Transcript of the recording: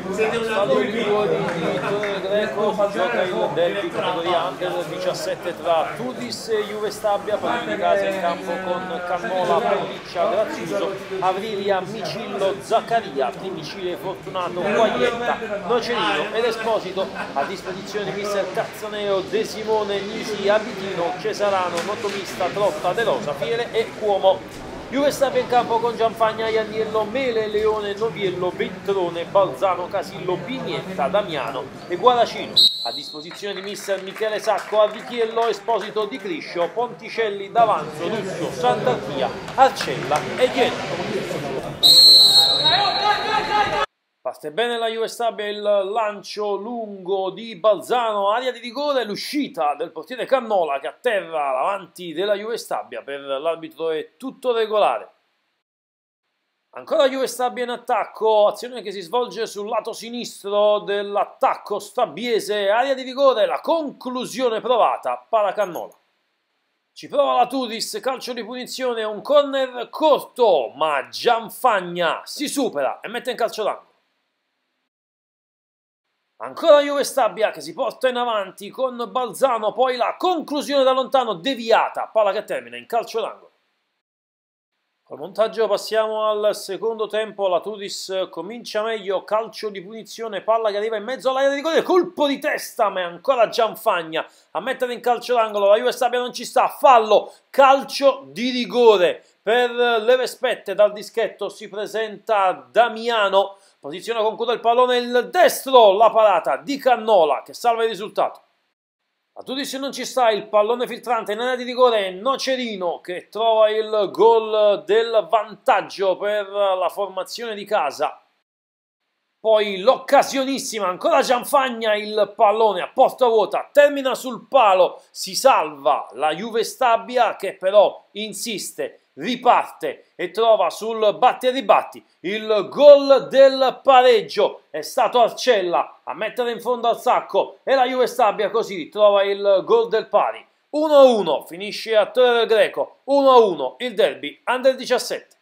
Stadio di Torre Greco si gioca il derby categoria Under 17 tra Tudis e Juve Stabia, partita di casa in campo con Cannola, Pelliccia, Grazioso, Avrilia, Micillo, Zaccaria, Primicile, Fortunato, Guaietta, Nocerino ed Esposito, a disposizione di mister Cazzaneo, De Simone, Nisi, Abitino, Cesarano, Notomista, Trotta, De Rosa, Fiere e Cuomo. Juve Stabia in campo con Gianfagna, Ianiello, Mele, Leone, Noviello, Ventrone, Balzano, Casillo, Binietta, Damiano e Guaracino. A disposizione di mister Michele Sacco, Avvichiello, Esposito, Di Criscio, Ponticelli, D'Avanzo, Russo, Sant'Archia, Arcella e Genoa. Parte bene la Juve Stabia, il lancio lungo di Balzano, area di rigore, l'uscita del portiere Cannola che atterra davanti della Juve Stabia. Per l'arbitro è tutto regolare. Ancora Juve Stabia in attacco, azione che si svolge sul lato sinistro dell'attacco stabiese, area di rigore, la conclusione provata, palla Cannola. Ci prova la Tudis, calcio di punizione, un corner corto, ma Gianfagna si supera e mette in calcio d'angolo. Ancora Juve Stabia che si porta in avanti con Balzano, poi la conclusione da lontano deviata, palla che termina in calcio d'angolo. Col montaggio passiamo al secondo tempo, la Tudis comincia meglio, calcio di punizione, palla che arriva in mezzo all'area di rigore, colpo di testa, ma è ancora Gianfagna a mettere in calcio d'angolo, la Juve Stabia non ci sta, fallo, calcio di rigore per le Vespette, dal dischetto si presenta Damiano, posiziona con coda il pallone, il destro, la parata di Cannola che salva il risultato. La Tudis non ci sta, il pallone filtrante in area di rigore, Nocerino che trova il gol del vantaggio per la formazione di casa. Poi l'occasionissima, ancora Gianfagna, il pallone a porta vuota, termina sul palo, si salva la Juve Stabia che però insiste, riparte e trova sul batti e ribatti il gol del pareggio. È stato Arcella a mettere in fondo al sacco e la Juve Stabia così trova il gol del pari. 1-1, finisce a Torre Greco, 1-1 il derby Under 17.